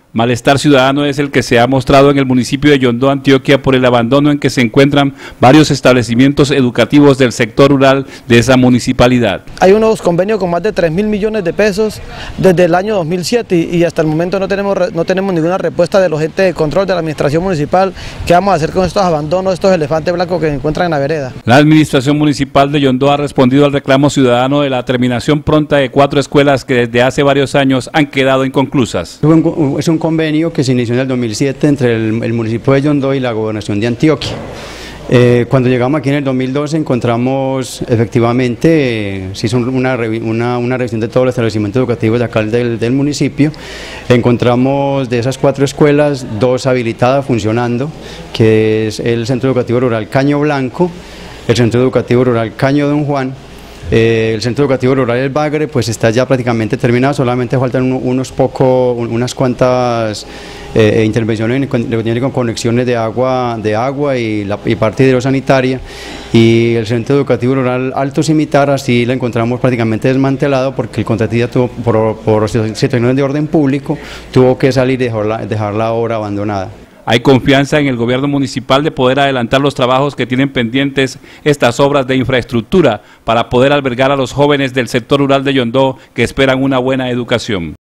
Malestar ciudadano es el que se ha mostrado en el municipio de Yondó, Antioquia, por el abandono en que se encuentran varios establecimientos educativos del sector rural de esa municipalidad. Hay unos convenios con más de 3.000 millones de pesos desde el año 2007 y hasta el momento no tenemos ninguna respuesta de los entes de control de la administración municipal. ¿Qué vamos a hacer con estos abandonos, estos elefantes blancos que se encuentran en la vereda? La administración municipal de Yondó ha respondido al reclamo ciudadano de la terminación pronta de 4 escuelas que desde hace varios años han quedado inconclusas. Es un convenio que se inició en el 2007 entre el municipio de Yondó y la gobernación de Antioquia. Cuando llegamos aquí en el 2012 encontramos efectivamente, se hizo una revisión de todos los establecimientos educativos de acá del municipio. Encontramos de esas 4 escuelas 2 habilitadas funcionando, que es el Centro Educativo Rural Caño Blanco, el Centro Educativo Rural Caño Don Juan. El Centro Educativo Rural El Bagre pues está ya prácticamente terminado, solamente faltan unas cuantas intervenciones con conexiones de agua y parte hidrosanitaria, y el Centro Educativo Rural Alto Cimitar así lo encontramos prácticamente desmantelado porque el contratista tuvo, por situaciones de orden público, tuvo que salir y dejar la obra abandonada. Hay confianza en el gobierno municipal de poder adelantar los trabajos que tienen pendientes estas obras de infraestructura para poder albergar a los jóvenes del sector rural de Yondó que esperan una buena educación.